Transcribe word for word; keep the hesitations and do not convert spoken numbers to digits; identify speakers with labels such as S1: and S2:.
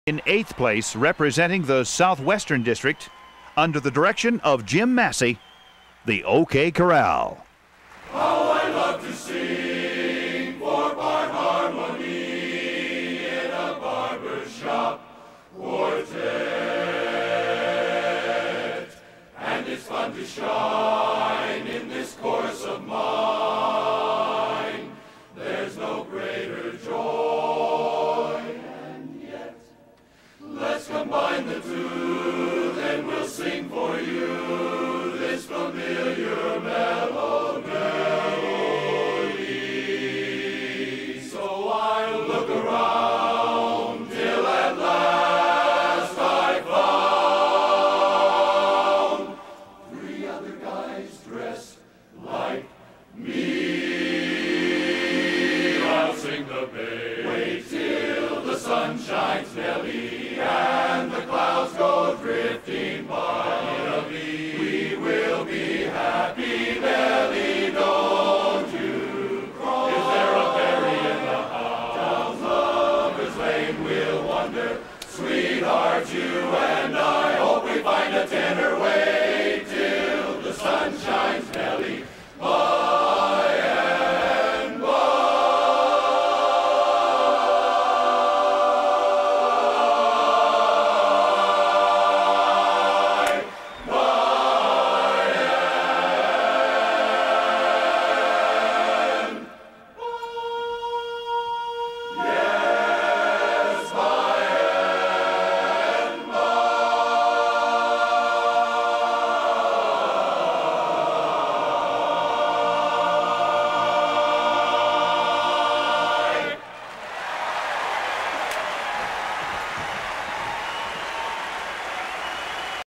S1: In eighth place, representing the Southwestern District, under the direction of Jim Massey, the OK Corale.
S2: How I love to sing four-part harmony in a barbershop quartet, and it's fun to shine in this course of mine. There's no greater joy, and yet let's combine the two, then we'll sing for you this familiar melody. So I look around till at last I found three other guys dressed like me. I'll sing the bass. Wait till the sun shines, Nellie, and the clouds go drifting by. We will be happy, Nellie, don't you cry. Is there a fairy in the house? Down Lover's Lane we'll wander, sweetheart, you and I. Hope we find a tenor. Wait till the sun shines, Nellie.